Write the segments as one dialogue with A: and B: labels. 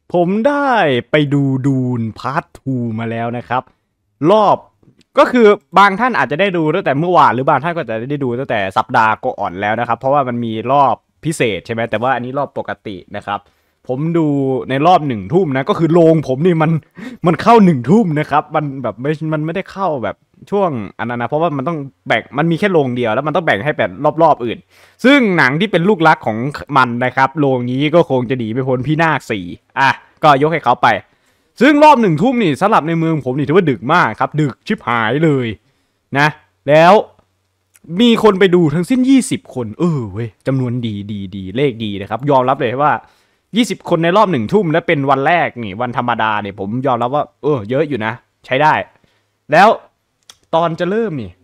A: ผมได้ไปดูดูนพาร์ท2มาแล้วนะครับรอบก็คือบางท่านอาจจะได้ดูตั้งแต่เมื่อวานหรือบางท่านก็จะได้ดูตั้งแต่สัปดาห์ก่อนแล้วนะครับเพราะว่ามันมีรอบพิเศษใช่ไหมแต่ว่าอันนี้รอบปกตินะครับผมดูในรอบ1 ทุ่มนะก็คือโรงผมนี่มันเข้า1 ทุ่มนะครับมันไม่ได้เข้าแบบช่วงอันนั้นนะเพราะว่ามันต้องแบ่งมันมีแค่โรงเดียวแล้วมันต้องแบ่งให้เป็นรอบๆอื่นซึ่งหนังที่เป็นลูกรักของมันนะครับโรงนี้ก็คงจะหนีไม่พ้นพี่นาค4อ่ะก็ยกให้เขาไปซึ่งรอบ1 ทุ่มนี่สำหรับในเมืองผมนี่ถือว่าดึกมากครับดึกชิบหายเลยนะแล้วมีคนไปดูทั้งสิ้น20 คนเว้ยจำนวนดีเลขดีนะครับยอมรับเลยว่า20 คนในรอบ1 ทุ่มและเป็นวันแรกนี่วันธรรมดาเนี่ยผมยอมรับว่าเยอะอยู่นะใช้ได้แล้วตอนจะเริ่มนี่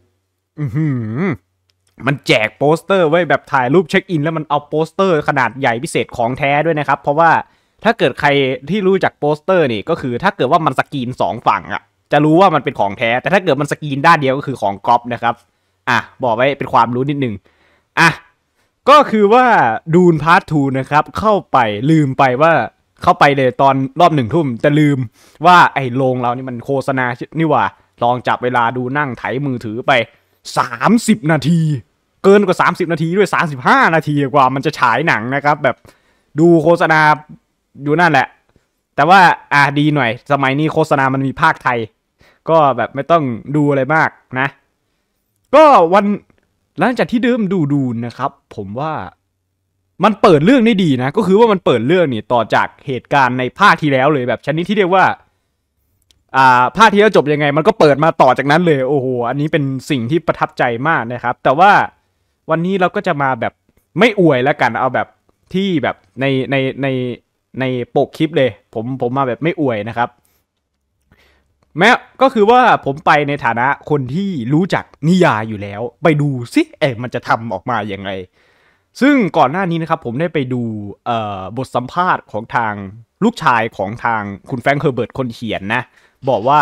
A: มันแจกโปสเตอร์ไว้แบบถ่ายรูปเช็คอินแล้วมันเอาโปสเตอร์ขนาดใหญ่พิเศษของแท้ด้วยนะครับเพราะว่าถ้าเกิดใครที่รู้จักโปสเตอร์นี่ก็คือถ้าเกิดว่ามันสกรีน2ฝั่งอ่ะจะรู้ว่ามันเป็นของแท้แต่ถ้าเกิดมันสกรีนด้านเดียวก็คือของก๊อปนะครับบอกไว้เป็นความรู้นิดนึงก็คือว่าดูนพาร์ท2นะครับเข้าไปลืมไปว่าเข้าไปเลยตอนรอบ1 ทุ่มแต่ลืมว่าไอ้โรงเรานี่มันโฆษณานี่ว่าลองจับเวลาดูนั่งไถมือถือไป30 นาทีเกินกว่า30 นาทีด้วย35 นาทีกว่ามันจะฉายหนังนะครับแบบดูโฆษณาอยู่นั่นแหละแต่ว่าดีหน่อยสมัยนี้โฆษณามันมีภาคไทยก็แบบไม่ต้องดูอะไรมากนะก็วันหลังจากที่เดิมดูนะครับผมว่ามันเปิดเรื่องได้ดีนะก็คือว่ามันเปิดเรื่องนี่ต่อจากเหตุการณ์ในภาคที่แล้วเลยแบบชนิดที่เรียกว่าภาคที่แล้วจบยังไงมันก็เปิดมาต่อจากนั้นเลยโอ้โหอันนี้เป็นสิ่งที่ประทับใจมากนะครับแต่ว่าวันนี้เราก็จะมาแบบไม่อวยแล้วกันเอาแบบที่แบบในปกคลิปเลยผมมาแบบไม่อวยนะครับแม้ก็คือว่าผมไปในฐานะคนที่รู้จักนิยายอยู่แล้วไปดูซิมันจะทำออกมาอย่างไรซึ่งก่อนหน้านี้นะครับผมได้ไปดูบทสัมภาษณ์ของทางลูกชายของทางคุณแฟรงค์เฮอร์เบิร์ตคนเขียนนะบอกว่า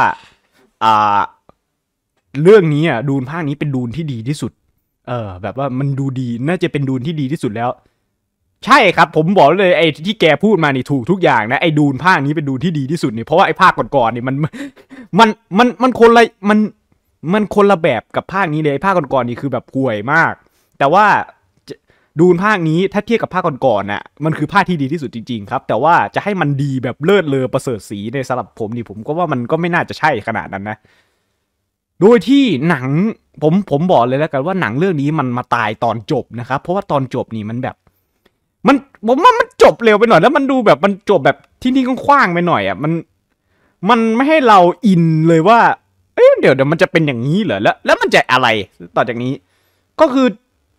A: เรื่องนี้ดูนภาคนี้เป็นดูนที่ดีที่สุดแบบว่ามันดูดีน่าจะเป็นดูนที่ดีที่สุดแล้วใช่ครับผมบอกเลยไอ้ที่แกพูดมานี่ถูกทุกอย่างนะไอ้ดูนภาคนี้เป็นดูนที่ดีที่สุดนี่เพราะว่าไอ้ภาคก่อนๆนี่มันคนละมันคนละแบบกับภาคนี้เลยไอ้ภาคก่อนๆนี่คือแบบห่วยมากแต่ว่าดูนภาคนี้ถ้าเทียบกับภาคก่อนๆน่ะมันคือภาคที่ดีที่สุดจริงๆครับแต่ว่าจะให้มันดีแบบเลิศเลอประเสริฐศรีในสำหรับผมนี่ผมก็ว่ามันก็ไม่น่าจะใช่ขนาดนั้นนะโดยที่หนังผมบอกเลยแล้วกันว่าหนังเรื่องนี้มันมาตายตอนจบนะครับเพราะว่าตอนจบนี่มันแบบมันผมว่ามันจบเร็วไปหน่อยแล้วมันดูแบบมันจบแบบที่นี่คว้างไปหน่อยมันไม่ให้เราอินเลยว่าเดี๋ยวมันจะเป็นอย่างนี้เหรอแล้วมันจะอะไรต่อจากนี้ก็คือ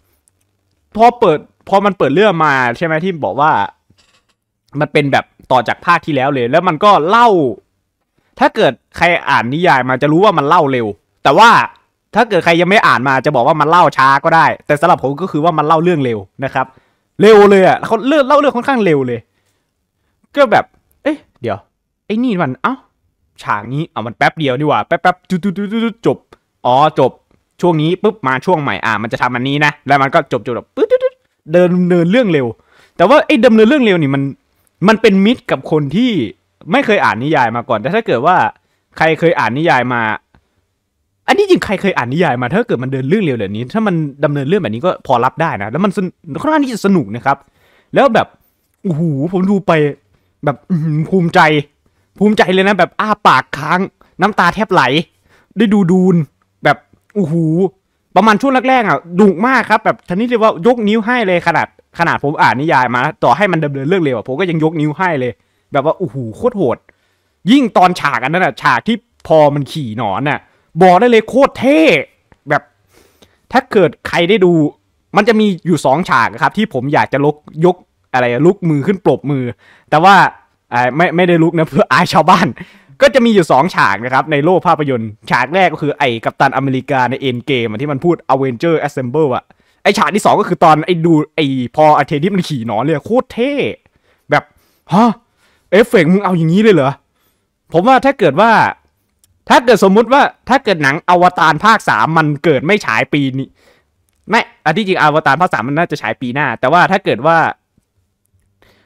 A: พอมันเปิดเรื่องมาใช่ไหมที่บอกว่ามันเป็นแบบต่อจากภาคที่แล้วเลยแล้วมันก็เล่าถ้าเกิดใครอ่านนิยายมาจะรู้ว่ามันเล่าเร็วแต่ว่าถ้าเกิดใครยังไม่อ่านมาจะบอกว่ามันเล่าช้าก็ได้แต่สำหรับผมก็คือว่ามันเล่าเรื่องเร็วนะครับเร็วเลยเขาเล่าเรื่องค่อนข้างเร็วเลยก็แบบเดี๋ยวไอ้นี่มันฉากนี้มันแป๊บเดียวดีกว่าแป๊บจบจบช่วงนี้ปุ๊บมาช่วงใหม่มันจะทำอันนี้นะแล้วมันก็จบแบบปึ๊ดเดินเรื่องเร็วแต่ว่าไอ้ดำเนินเรื่องเร็วนี่มันเป็นมิตรกับคนที่ไม่เคยอ่านนิยายมาก่อนแต่ถ้าเกิดว่าใครเคยอ่านนิยายมาอันนี้จริงใครเคยอ่านนิยายมาถ้าเกิดมันเดินเรื่องเร็วแบบนี้ถ้ามันดำเนินเรื่องแบบนี้ก็พอรับได้นะแล้วมันค่อนข้างที่จะสนุกนะครับแล้วแบบโอ้โหผมดูไปแบบภูมิใจเลยนะแบบปากค้างน้ำตาแทบไหลได้ดูดูนแบบโอ้โหประมาณช่วงแรกๆดุมากครับแบบทันนี้เรียกว่ายกนิ้วให้เลยขนาดผมอ่านนิยายมาต่อให้มันดำเนินเรื่องเร็วผมก็ยังยกนิ้วให้เลยแบบว่าโอ้โหโคตรโหดยิ่งตอนฉากอันนั้นฉากที่พอมันขี่หนอนบอกได้เลยโคตรเท่แบบถ้าเกิดใครได้ดูมันจะมีอยู่2 ฉากครับที่ผมอยากจะยกอะไรลุกมือขึ้นปรบมือแต่ว่าไม่ได้ลุกนะเพื่ออายชาวบ้านก็จะมีอยู่2 ฉากนะครับในโลกภาพยนตร์ฉากแรกก็คือไอ้กัปตันอเมริกาในเอ็นเกมที่มันพูด Avenger Assemble ไอ้ฉากที่2ก็คือตอนไอ้พออาเทนที่มันขี่หนอนเลยโคตรเท่แบบเอฟเฟกต์มึงเอาอย่างนี้เลยเหรอผมว่าถ้าเกิดสมมุติว่าถ้าเกิดหนังอวตารภาค3มันเกิดไม่ฉายปีนี้ไม่ที่จริงอวตารภาค3มันน่าจะฉายปีหน้าแต่ว่าถ้าเกิดว่า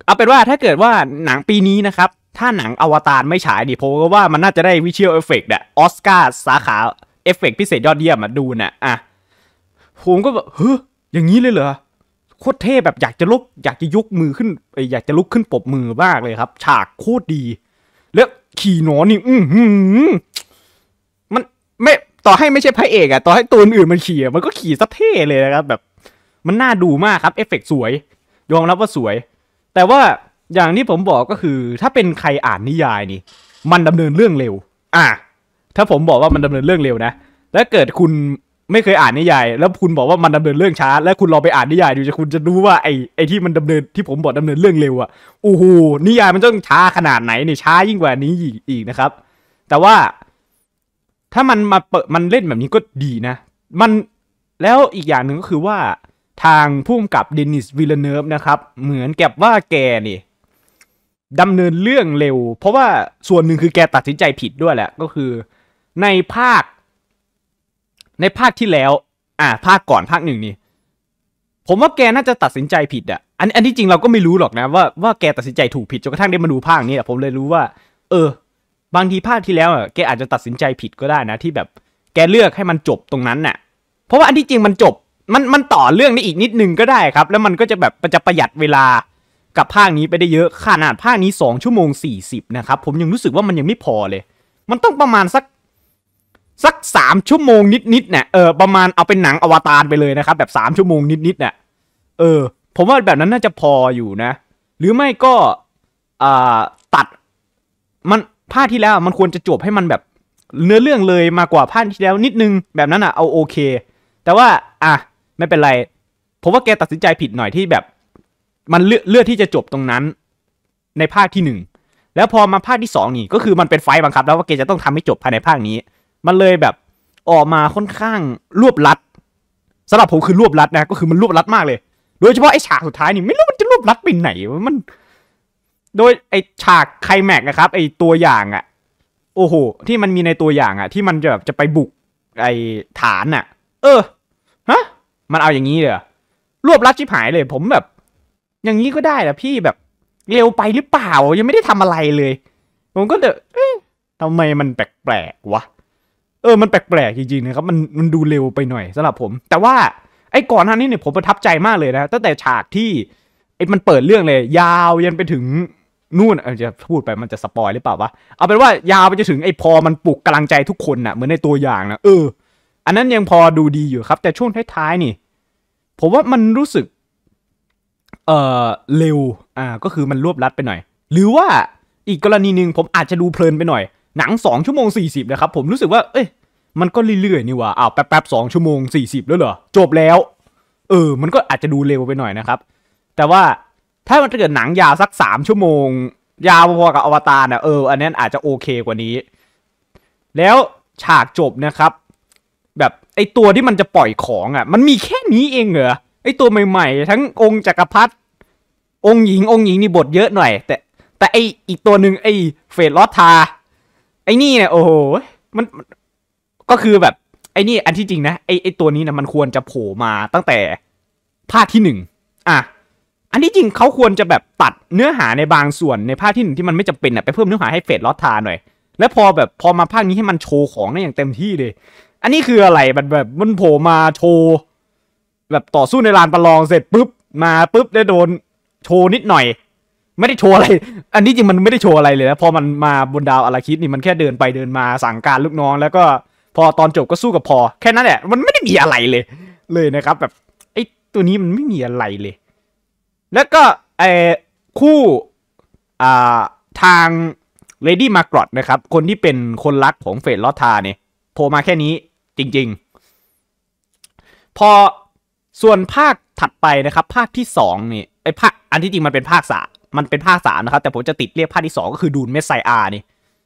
A: เอาเป็นว่าถ้าเกิดว่าหนังปีนี้นะครับถ้าหนังอวตารไม่ฉายดิผมก็ว่ามันน่าจะได้วิชวลเอฟเฟกต์อะออสการ์สาขาเอฟเฟกต์พิเศษยอดเยี่ยมมาดูน่ะผมก็แบบเฮ้ยอย่างนี้เลยเหรอโคตรเท่แบบอยากจะยกมือขึ้นอยากจะลุกขึ้นปรบมือมากเลยครับฉากโคตรดีแล้วขี่หนอนนี่มันไม่ต่อให้ไม่ใช่พระเอกอะต่อให้ตัวอื่นมันขี่มันก็ขี่ซะเท่เลยนะครับแบบมันน่าดูมากครับเอฟเฟกต์สวยยอมรับว่าสวยแต่ว่าอย่างที่ผมบอกก็คือถ้าเป็นใครอ่านนิยายนี่มันดำเนินเรื่องเร็วถ้าผมบอกว่ามันดำเนินเรื่องเร็วนะแล้วเกิดคุณไม่เคยอ่านนิยายแล้วคุณบอกว่ามันดำเนินเรื่องช้าแล้วคุณลองไปอ่านนิยายดูคุณจะรู้ว่าไอ้ที่มันดำเนินที่ผมบอกดำเนินเรื่องเร็วโอ้โหนิยายมันต้องช้าขนาดไหนนี่ช้ายิ่งกว่านี้อีกนะครับแต่ว่าถ้ามันมามันเล่นแบบนี้ก็ดีนะมันแล้วอีกอย่างหนึ่งก็คือว่าทางผู้กำกับเดนิสวิลเลเนฟนะครับเหมือนกับว่าแกนี่ดำเนินเรื่องเร็วเพราะว่าส่วนหนึ่งคือแกตัดสินใจผิดด้วยแหละก็คือในภาคที่แล้วภาคก่อนภาคหนึ่งนี่ผมว่าแกน่าจะตัดสินใจผิดอันที่จริงเราก็ไม่รู้หรอกนะว่าแกตัดสินใจถูกผิดจนกระทั่งได้มาดูภาคนี้ผมเลยรู้ว่าบางทีภาคที่แล้วแกอาจจะตัดสินใจผิดก็ได้นะที่แบบแกเลือกให้มันจบตรงนั้นน่ะเพราะว่าอันที่จริงมันจบมันต่อเรื่องได้อีกนิดนึงก็ได้ครับแล้วมันก็จะแบบมันจะประหยัดเวลากับภาคนี้ไปได้เยอะขนาดภาคนี้2 ชั่วโมง 40นะครับผมยังรู้สึกว่ามันยังไม่พอเลยมันต้องประมาณสัก3 ชั่วโมงนิดเนี่ยประมาณเอาเป็นหนังอวตารไปเลยนะครับแบบ3 ชั่วโมงนิดเนี่ยผมว่าแบบนั้นน่าจะพออยู่นะหรือไม่ก็ตัดมันภาคที่แล้วมันควรจะจบให้มันแบบเนื้อเรื่องเลยมากกว่าภาคที่แล้วนิดนึงแบบนั้นเอาโอเคแต่ว่าไม่เป็นไรผมว่าแกตัดสินใจผิดหน่อยที่แบบมันเลือกที่จะจบตรงนั้นในภาคที่1แล้วพอมาภาคที่2นี่ก็คือมันเป็นไฟบังคับแล้วว่าแกจะต้องทำให้จบภายในภาคนี้มันเลยแบบออกมาค่อนข้างรวบรัดสำหรับผมคือรวบรัดนะก็คือมันรวบรัดมากเลยโดยเฉพาะไอ้ฉากสุดท้ายนี่ไม่รู้มันจะรวบรัดไปไหนมันโดยไอ้ฉากไคลแม็กซ์นะครับไอ้ตัวอย่างโอ้โหที่มันมีในตัวอย่างที่มันจะไปบุกไอ้ฐานมันเอาอย่างนี้เลยรวบรัดชิบหายเลยผมแบบอย่างนี้ก็ได้เหรอพี่แบบเร็วไปหรือเปล่ายังไม่ได้ทำอะไรเลยผมก็ทำไมมันแปลกๆวะมันแปลกๆจริงๆนะครับมันดูเร็วไปหน่อยสำหรับผมแต่ว่าไอ้ก่อนหน้านี้เนี่ยผมประทับใจมากเลยนะตั้งแต่ฉากที่มันเปิดเรื่องเลยยาวยันไปถึงนู่นจะพูดไปมันจะสปอยหรือเปล่าวะเอาเป็นว่ายาวไปจนถึงพอมันปลุกกำลังใจทุกคนเหมือนในตัวอย่างนะอันนั้นยังพอดูดีอยู่ครับแต่ช่วงท้ายๆนี่ผมว่ามันรู้สึกเร็วก็คือมันรวบรัดไปหน่อยหรือว่าอีกกรณีหนึ่งผมอาจจะดูเพลินไปหน่อยหนัง2 ชั่วโมง 40นะครับผมรู้สึกว่ามันก็เรื่อยๆนี่ว่าแป๊บ2 ชั่วโมง 40แล้วเหรอจบแล้วมันก็อาจจะดูเร็วไปหน่อยนะครับแต่ว่าถ้ามันเกิดหนังยาวสัก3 ชั่วโมงยาวพอกับอวตารอันนั้นอาจจะโอเคกว่านี้แล้วฉากจบนะครับแบบไอตัวที่มันจะปล่อยของมันมีแค่นี้เองเหรอไอตัวใหม่ๆทั้งองค์จักรพรรดิองค์หญิงนี่บทเยอะหน่อยแต่ไออีกตัวหนึ่งไอเฟดลอสทาไอนี่เนี่ยโอ้โหมันก็คือแบบไอนี่อันที่จริงนะไอตัวนี้นะมันควรจะโผล่มาตั้งแต่ภาคที่1อันที่จริงเขาควรจะแบบตัดเนื้อหาในบางส่วนในภาคที่1ที่มันไม่จำเป็นไปเพิ่มเนื้อหาให้เฟดลอสทาหน่อยแล้วพอมาภาคนี้ให้มันโชว์ของได้อย่างเต็มที่เลยอันนี้คืออะไรมันโผล่มาโชว์แบบต่อสู้ในลานประลองเสร็จปุ๊บได้โดนโชว์นิดหน่อยไม่ได้โชว์อะไรอันนี้จริงมันไม่ได้โชว์อะไรเลยนะพอมันมาบนดาวอาราคิดนี่มันแค่เดินไปเดินมาสั่งการลูกน้องแล้วก็พอตอนจบก็สู้กับพอแค่นั้นแหละมันไม่ได้มีอะไรเลยนะครับแบบไอ้ตัวนี้มันไม่มีอะไรเลยแล้วก็คู่ทางเลดี้มาร์กรอตนะครับคนที่เป็นคนรักของเฟดลอสทาเนี่ยโผล่มาแค่นี้จริงๆพอส่วนภาคถัดไปนะครับภาคที่2นี่ภาคอันที่จริงมันเป็นภาค3นะครับแต่ผมจะติดเรียกภาคที่2ก็คือดูนเมสไซอานี่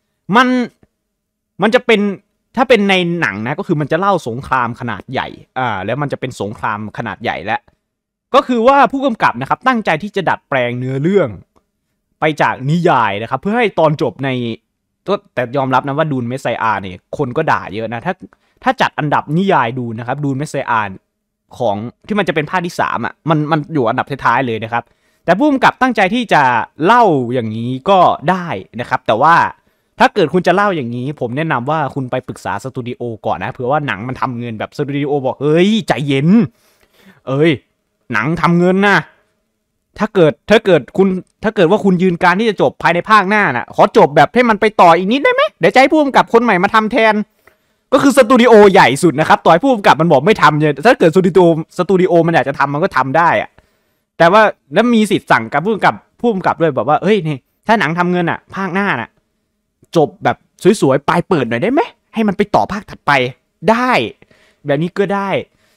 A: มันจะเป็นถ้าเป็นในหนังนะก็คือมันจะเล่าสงครามขนาดใหญ่แล้วมันจะเป็นสงครามขนาดใหญ่แล้วก็คือว่าผู้กำกับนะครับตั้งใจที่จะดัดแปลงเนื้อเรื่องไปจากนิยายนะครับเพื่อให้ตอนจบในแต่ยอมรับนะว่าดูนเมสไซอาเนี่ยคนก็ด่าเยอะนะถ้าจัดอันดับนิยายดูนะครับดูนเมสไซอาของที่มันจะเป็นภาคที่3มันอยู่อันดับท้ายๆเลยนะครับแต่ผู้กำกับตั้งใจที่จะเล่าอย่างนี้ก็ได้นะครับแต่ว่าถ้าเกิดคุณจะเล่าอย่างนี้ผมแนะนำว่าคุณไปปรึกษาสตูดิโอก่อนนะเผื่อว่าหนังมันทำเงินแบบสตูดิโอบอกเฮ้ยใจเย็นหนังทำเงินนะถ้าเกิดว่าคุณยืนการที่จะจบภายในภาคหน้าน่ะขอจบแบบให้มันไปต่ออีกนิดได้ไหมเดี๋ยวจะให้ผู้กำกับคนใหม่มาทำแทนก็คือสตูดิโอใหญ่สุดนะครับต่อให้ผู้กำกับมันบอกไม่ทำเนี่ยถ้าเกิดสตูดิโอมันอยากจะทำมันก็ทำได้อะแต่ว่าแล้วมีสิทธิ์สั่งกับผู้กำกับด้วยแบบว่าเฮ้ยนี่ถ้าหนังทำเงินอ่ะภาคหน้าน่ะจบแบบสวยๆปลายเปิดหน่อยได้ไหมให้มันไปต่อภาคถัดไปได้แบบนี้ก็ได้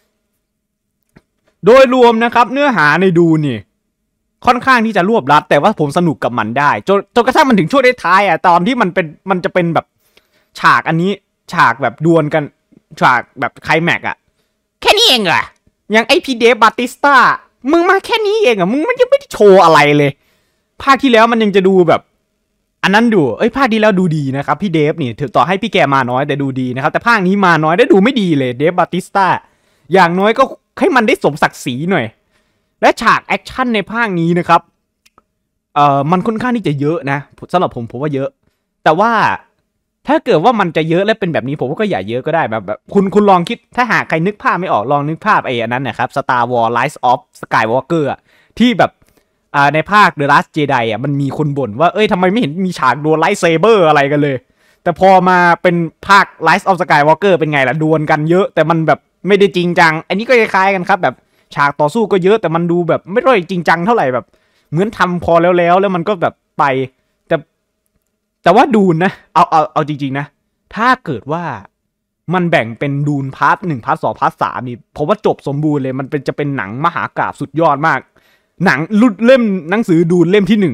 A: โดยรวมนะครับเนื้อหาในดูนี่ค่อนข้างที่จะรวบรัดแต่ว่าผมสนุกกับมันได้จนกระทั่งมันถึงช่วงท้ายอ่ะตอนที่มันจะเป็นแบบฉากอันนี้ฉากแบบดวลกันฉากแบบไคลแม็กอะแค่นี้เองเหรออย่างไอพีเดฟบาติสตามึงมาแค่นี้เองอะมึงมันยังไม่ได้โชว์อะไรเลยภาคที่แล้วมันยังจะดูแบบอันนั้นดูภาคที่แล้วดูดีนะครับพี่เดฟนี่ถือต่อให้พี่แกมาน้อยแต่ดูดีนะครับแต่ภาคนี้มาน้อยได้ดูไม่ดีเลยเดฟบาติสตาอย่างน้อยก็ให้มันได้สมศักดิ์ศรีหน่อยและฉากแอคชั่นในภาคนี้นะครับมันค่อนข้างที่จะเยอะนะสำหรับผมว่าเยอะแต่ว่าถ้าเกิดว่ามันจะเยอะและเป็นแบบนี้ผมว่าก็อย่าเยอะก็ได้แบบคุณลองคิดถ้าหากใครนึกภาพไม่ออกลองนึกภาพอันนั้นนะครับ Star Wars Rise of Skywalker ที่แบบในภาค The Last Jedi มันมีคนบ่นว่าทำไมไม่เห็นมีฉากดวลไลท์เซเบอร์อะไรกันเลยแต่พอมาเป็นภาค Rise of Skywalker เป็นไงล่ะดวลกันเยอะแต่มันแบบไม่ได้จริงจังอันนี้ก็คล้ายๆกันครับแบบฉากต่อสู้ก็เยอะแต่มันดูแบบไม่ได้จริงจังเท่าไหร่แบบเหมือนทำพอแล้วมันก็แบบไปแต่ว่าดูนนะเอาจริงๆนะถ้าเกิดว่ามันแบ่งเป็นดูนพาร์ท1พาร์ท2พาร์ท3นี่ผมว่าจบสมบูรณ์เลยมันจะเป็นหนังมหากาพย์สุดยอดมากหนังรุ่นเล่มหนังสือดูนเล่มที่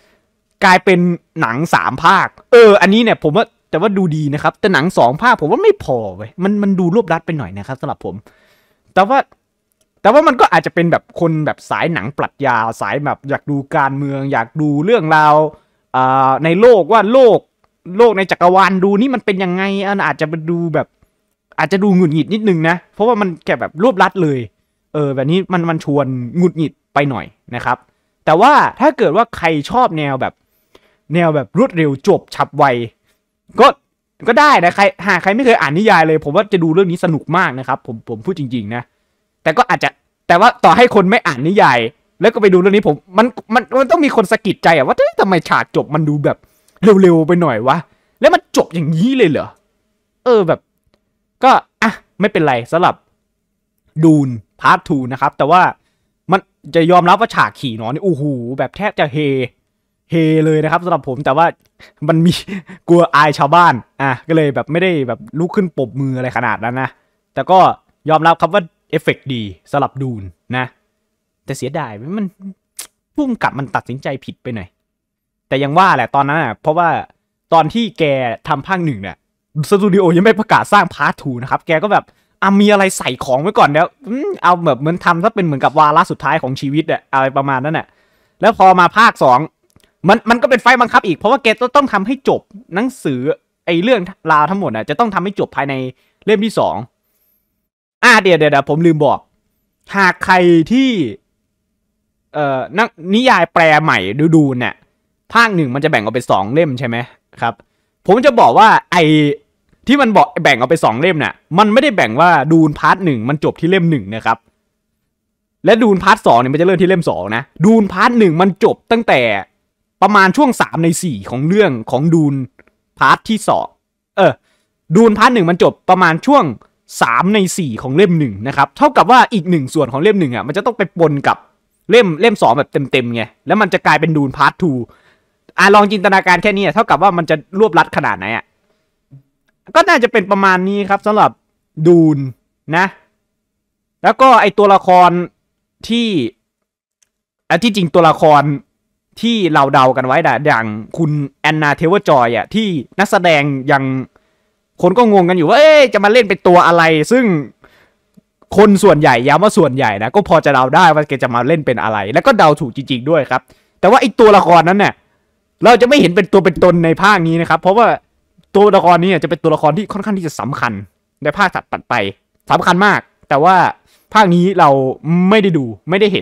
A: 1กลายเป็นหนัง3ภาคอันนี้เนี่ยผมว่าแต่ว่าดูดีนะครับแต่หนัง2ภาคผมว่าไม่พอเว้ยมันดูรวบรัดไปหน่อยนะครับสำหรับผมแต่ว่ามันก็อาจจะเป็นแบบคนแบบสายหนังปรัชญาสายแบบอยากดูการเมืองอยากดูเรื่องราวในโลกว่าโลกในจักรวาลดูนี่มันเป็นยังไงอาจจะไปดูแบบอาจจะดูหงุดหงิดนิดนึงนะเพราะว่ามันแค่แบบรวบรัดเลยแบบนี้มันชวนหงุดหงิดไปหน่อยนะครับแต่ว่าถ้าเกิดว่าใครชอบแนวแบบรวดเร็วจบฉับไวก็ได้นะหากใครไม่เคยอ่านนิยายเลยผมว่าจะดูเรื่องนี้สนุกมากนะครับผมพูดจริงๆนะแต่ว่าต่อให้คนไม่อ่านนิยายแล้วก็ไปดูเรื่องนี้มันต้องมีคนสะกิดใจว่าทำไมฉากจบมันดูแบบเร็วๆไปหน่อยวะแล้วมันจบอย่างนี้เลยเหรอแบบก็ไม่เป็นไรสำหรับดูนพาร์ท 2นะครับแต่ว่ามันจะยอมรับว่าฉากขี่นอนนี่โอ้โหแบบแทบจะเฮเลยนะครับสำหรับผมแต่ว่ามันมีกลัวอายชาวบ้านก็เลยแบบไม่ได้แบบลุกขึ้นปรบมืออะไรขนาดนั้นนะแต่ก็ยอมรับครับว่าเอฟเฟกต์ดีสำหรับดูนนะแต่เสียดายมันพุ่งกลับมันตัดสินใจผิดไปหน่อยแต่ยังว่าแหละตอนนั้นเพราะว่าตอนที่แกทำภาค 1เนี่ยสตูดิโอยังไม่ประกาศสร้างพาร์ท 2นะครับแกก็แบบมีอะไรใส่ของไว้ก่อนแล้วเอาแบบเหมือนทำถ้าเป็นเหมือนกับวาระสุดท้ายของชีวิตอะไรประมาณนั้นแล้วพอมาภาค 2มันก็เป็นไฟบังคับอีกเพราะว่าแกต้องทำให้จบหนังสือเรื่องราวทั้งหมดจะต้องทำให้จบภายในเล่มที่2เดี๋ยวผมลืมบอกหากใครที่นิยายแปลใหม่ดูเนี่ยภาค 1มันจะแบ่งออกเป็น2เล่มใช่ไหมครับผมจะบอกว่าที่มันบอกแบ่งออกเป็น2เล่มเนี่ยมันไม่ได้แบ่งว่าดูนพาร์ท 1มันจบที่เล่ม1นะครับและดูนพาร์ท 2เนี่ยมันจะเริ่มที่เล่ม2นะดูนพาร์ท 1มันจบตั้งแต่ประมาณช่วง3ใน4ของเรื่องของดูนพาร์ทที่2ดูนพาร์ท 1มันจบประมาณช่วง3ใน4ของเล่ม1นะครับเท่ากับว่าอีก1ส่วนของเล่ม1มันจะต้องไปปนกับเล่ม2แบบเต็มไงแล้วมันจะกลายเป็นดูนพาร์ท 2ลองจินตนาการแค่นี้เท่ากับว่ามันจะรวบรัดขนาดไหนก็น่าจะเป็นประมาณนี้ครับสำหรับดูนนะแล้วก็ตัวละครที่จริงตัวละครที่เราเดากันไว้อย่างคุณแอนนาเทเวอร์จอยที่นักแสดงยังคนก็งงกันอยู่ว่าจะมาเล่นเป็นตัวอะไรซึ่งคนส่วนใหญ่ย้ำว่าส่วนใหญ่นะก็พอจะเดาได้ว่าแกจะมาเล่นเป็นอะไรแล้วก็เดาถูกจริงๆด้วยครับแต่ว่าตัวละครนั้นเนี่ยเราจะไม่เห็นเป็นตัวเป็นตนในภาคนี้นะครับเพราะว่าตัวละครนี้จะเป็นตัวละครที่ค่อนข้างที่จะสำคัญในภาคถัดไปสำคัญมากแต่ว่าภาคนี้เราไม่ได้ดูไม่ได้เห็นแ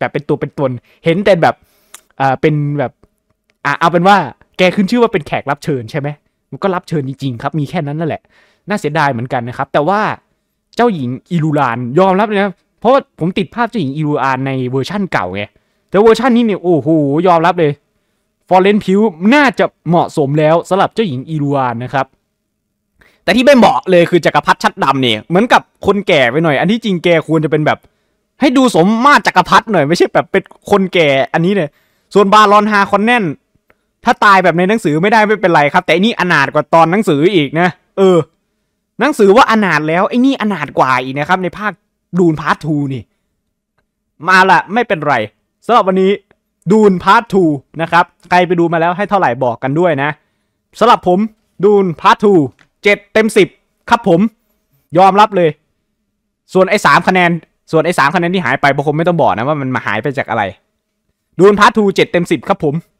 A: แบบเป็นตัวเป็นตนเห็นแต่แบบเป็นแบบเอาเป็นว่าแกขึ้นชื่อว่าเป็นแขกรับเชิญใช่ไหมมันก็รับเชิญจริงๆครับมีแค่นั้นนั่นแหละน่าเสียดายเหมือนกันนะครับแต่ว่าเจ้าหญิงอิลูรานยอมรับเลยนะเพราะว่าผมติดภาพเจ้าหญิงอิลูรานในเวอร์ชั่นเก่าไงแต่เวอร์ชันนี้เนี่ยโอ้โหยอมรับเลยฟอร์เรนพิวน่าจะเหมาะสมแล้วสำหรับเจ้าหญิงอิลูรานนะครับแต่ที่ไม่เหมาะเลยคือจักรพรรดิชัดดำเนี่ยเหมือนกับคนแก่ไปหน่อยอันที่จริงแกควรจะเป็นแบบให้ดูสมมาตรจักรพรรดิหน่อยไม่ใช่แบบเป็นคนแก่อันนี้เนี่ยส่วนบารอนฮาคอนแนนถ้าตายแบบในหนังสือไม่ได้ไม่เป็นไรครับแต่อันนี้อนาถกว่าตอนหนังสืออีกนะหนังสือว่าอนาถแล้วไอ้นี่อนาถกว่าอีกนะครับในภาคดูนพาร์ท 2นี่มาละไม่เป็นไรสำหรับวันนี้ดูนพาร์ท 2นะครับใครไปดูมาแล้วให้เท่าไหร่บอกกันด้วยนะสำหรับผมดูนพาร์ท 2 7 เต็ม 10ครับผมยอมรับเลยส่วนไอ้3คะแนนที่หายไปผมไม่ต้องบอกนะว่ามันมาหายไปจากอะไรดูนพาร์ท 2 7 เต็ม 10ครับผม